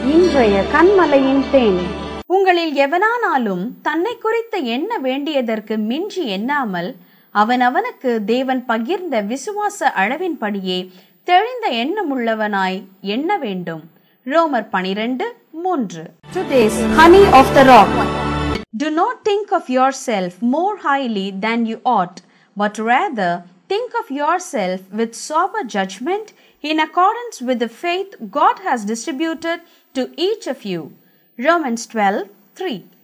இன்றைய கண்மலையின் தேன். உங்களில் எவனானாலும் தன்னை குறித்து எண்ண வேண்டியதற்கு மிஞ்சி எண்ணாமல் அவனவனுக்கு தேவன் பகிர்ந்த விசுவாச அளவின்படியே தெளிந்த எண்ணமுள்ளவனாய் எண்ண வேண்டும். ரோமர் 12:3. Today's honey of the rock. Do not think of yourself more highly than you ought, but rather think of yourself with sober judgment in accordance with the faith God has distributed to each of you. Romans 12:3.